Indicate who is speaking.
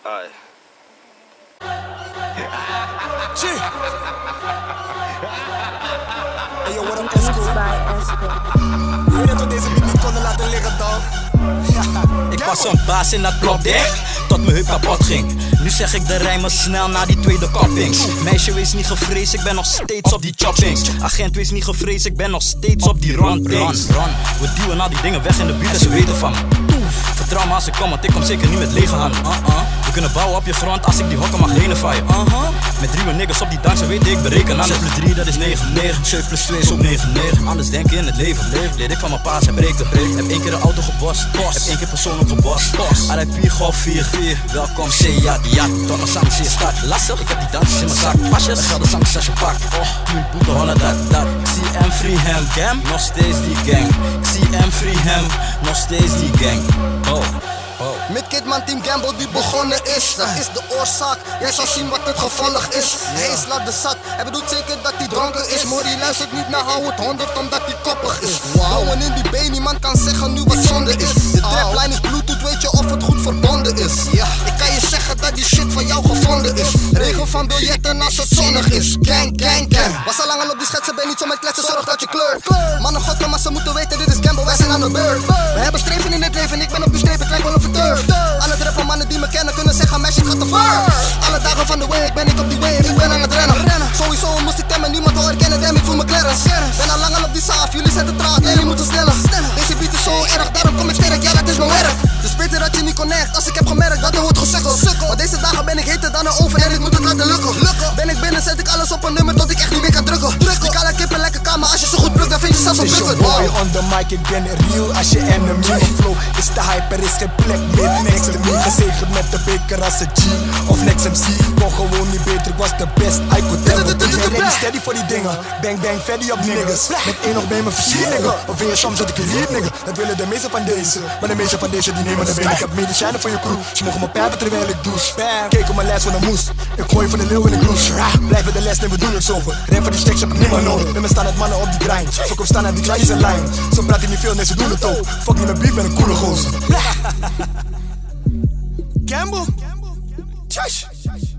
Speaker 1: Ai.
Speaker 2: Hey yo, what up, Esco? Je weet dat we deze beat niet konden laten liggen, dog.
Speaker 3: Ik was een baas in dat blok dicht, tot mijn heup kapot ging. Nu zeg ik de rijmen snel na die tweede kopping. Meisje, wees niet gevreesd, ik ben nog steeds op die chopping. Agent, wees niet gevreesd, ik ben nog steeds op die rondings. We duwen al die dingen weg in de buurt en ze weten van me. Vertrouw me als ik kom, want ik kom zeker niet met lege handen. We kunnen bouwen op je grond als ik die hokken mag lenen van je. Met 3 niggas op die dank, ze weten ik bereken. 6 plus 3, dat is 9, 9. 7 plus 2 is ook 9, 9. Anders denken in het leven. Leer ik van mijn paas, hij breekt. Heb 1 keer de auto gebost, heb 1 keer persoonlijk gebost. RIP Golf 4, welkom C, ja, tot mijn sancties in start. Lastig, ik heb die dansjes in mijn zak. Pasjes, dan gelden sancties als je pakt. 10 boete, 100 dat. Ik zie M free hem, gam, nog steeds die gang. Ik zie M free hem, nog steeds die gang.
Speaker 2: Met Kidman Team Gamble die begonnen is. Dat is de oorzaak, jij zal zien wat het gevolg is. Hij slaat de zak, hij bedoelt zeker dat hij dronken is. Maar die luistert niet naar hou het 100 omdat hij koppig is. Bouwen in die been, niemand kan zeggen nu wat zonde is. De trapline is bluetooth, weet je of het goed verbonden is. Ja, ik kan je zeggen dat die shit van jou gevonden is. Regel van biljetten als het zonnig is. Gang, gang, gang. Was al lang al op die schetsen, ben niet zo met kletsen, zorg dat je kleurt. Mannen gokken, maar ze moeten weten, dit is Gamble, wij zijn aan de beurt. We hebben streven in het leven, ik ben op de streep, ik lijk wel een verturf. Alle rappen mannen die me kennen kunnen zeggen, meisje gaat te ver. Alle dagen van de week ben ik op die wave, ik ben aan het rennen. Sowieso moest ik temmen, niemand wil herkennen, damn ik voel me Clarence. Ben al lang al op die saaf, jullie zetten traag, jullie moeten sneller. Deze beat is zo erg, daarom kom ik sterk, ja dat is mijn werk. Dus beter dat je niet connect, als ik heb gemerkt dat er wordt gesukkeld. Maar deze dagen ben ik heter dan een oven en ik moet het laten lukken. Ben ik binnen, zet ik alles op een nummer tot ik echt niet meer kan drukken. Die kale kip en lekker kamer, als je zo goed plukt, dan vind je zelfs een bucket.
Speaker 4: Boy on the mic, ik ben real als je enemy. Mijn flow is te hype, er is geen plek meer next to me. Gezegend met de beker als een G of next MC. Kon gewoon niet beter, ik was de best, I could never be. Ben ready steady voor die dingen, bang bang fatty op die niggas. Met 1 nog ben me versier nigga, of wil je soms dat ik een lied nigga. Dat willen de meeste van deze, maar de meeste van deze die nemen de been. Ik heb medicijnen voor je crew, ze mogen me pijpen terwijl ik douche. Kijk op mijn lijst van de moes, ik gooi van de leeuw in de kloes. Blijven de les, nee we doen niks over. Ren voor die stacks heb ik nimmer nodig. Met me staan het mannen op die grind, fuck op staan aan die kleintjes en lijn. Zo praat ik niet veel, nee ze doen het ook. Fuck niet met beef, ben een coole gozer. Gamble? Shush!